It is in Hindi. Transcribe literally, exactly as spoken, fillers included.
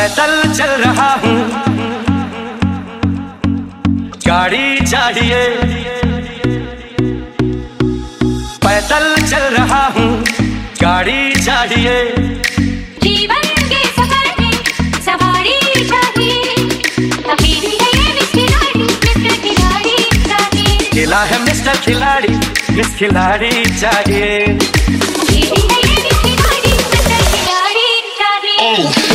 पैदल चल रहा हूँ, गाड़ी चाहिए। पैदल चल रहा हूँ, गाड़ी चाहिए। जीवन के सफर में सवारी चाहिए। अकेली है ये मिस खिलाड़ी, मिस्टर खिलाड़ी चाहिए। खेला है मिस्टर खिलाड़ी, मिस खिलाड़ी चाहिए। अकेली है ये मिस खिलाड़ी, मिस्टर खिलाड़ी चाहिए।